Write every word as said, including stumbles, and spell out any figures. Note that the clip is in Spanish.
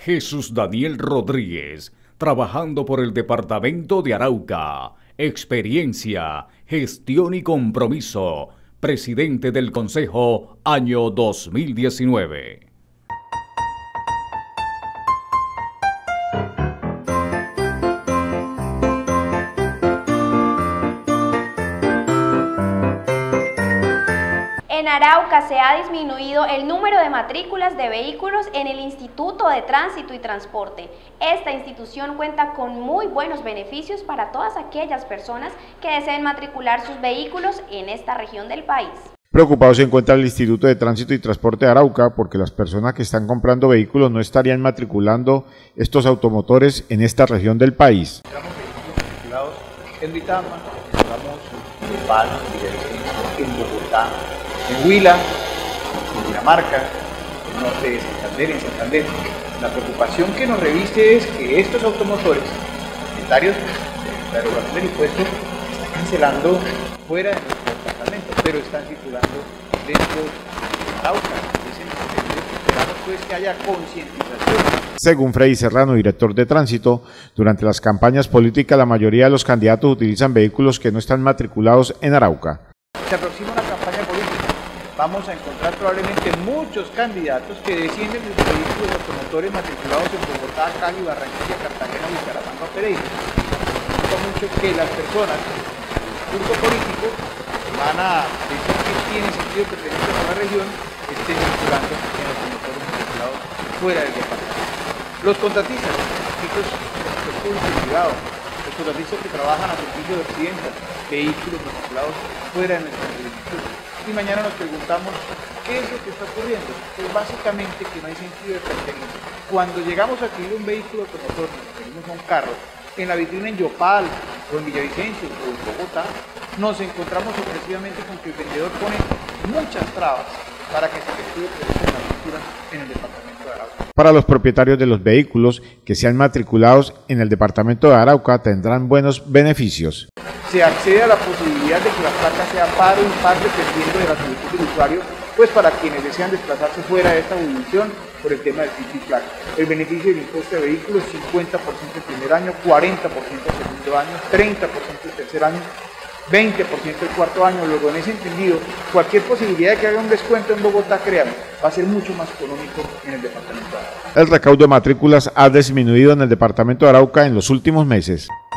Jesús Daniel Rodríguez, trabajando por el departamento de Arauca. Experiencia, gestión y compromiso. Presidente del Consejo, año dos mil diecinueve. En Arauca se ha disminuido el número de matrículas de vehículos en el Instituto de Tránsito y Transporte. Esta institución cuenta con muy buenos beneficios para todas aquellas personas que deseen matricular sus vehículos en esta región del país. Preocupado se encuentra el Instituto de Tránsito y Transporte de Arauca porque las personas que están comprando vehículos no estarían matriculando estos automotores en esta región del país. Encontramos vehículos matriculados en Duitama, encontramos en Palo, en Bogotá, en Huila, en Dinamarca, en el norte de Santander, en Santander. La preocupación que nos reviste es que estos automotores, propietarios de la erogación del impuesto, están cancelando fuera de nuestro departamento, pero están circulando dentro de Arauca. Esperamos pues que haya concientización. Según Freddy Serrano, director de Tránsito, durante las campañas políticas la mayoría de los candidatos utilizan vehículos que no están matriculados en Arauca. Se aproxima una campaña política. Vamos a encontrar probablemente muchos candidatos que descienden de sus vehículos automotores matriculados en Bogotá, Cali, Barranquilla, Cartagena, Bucaramanga o Pereira. Preocupa mucho que las personas del discurso político van a decir que tiene sentido que pertenecen a la región estén circulando en automotores matriculados fuera del departamento. Los contratistas, los sector público y privado, los contratistas que trabajan a servicio de occidental, vehículos matriculados fuera de nuestra jurisdicción. Y mañana nos preguntamos, ¿qué es lo que está ocurriendo? Pues básicamente que no hay sentido de pertenencia. Cuando llegamos a adquirir un vehículo automotor, nos referimos a un carro, en la vitrina en Yopal, o en Villavicencio, o en Bogotá, nos encontramos sorpresivamente con que el vendedor pone muchas trabas para que se efectúe la matrícula en el departamento de Arauca. Para los propietarios de los vehículos que sean matriculados en el departamento de Arauca tendrán buenos beneficios. Se accede a la posibilidad de que la placa sea par o impar dependiendo de la solicitud del usuario, pues para quienes desean desplazarse fuera de esta jurisdicción por el tema del pico y placa. El beneficio del impuesto de vehículos, cincuenta por ciento el primer año, cuarenta por ciento el segundo año, treinta por ciento el tercer año, veinte por ciento el cuarto año. Luego, en ese entendido, cualquier posibilidad de que haga un descuento en Bogotá, créanme, va a ser mucho más económico en el departamento de Arauca. El recaudo de matrículas ha disminuido en el departamento de Arauca en los últimos meses.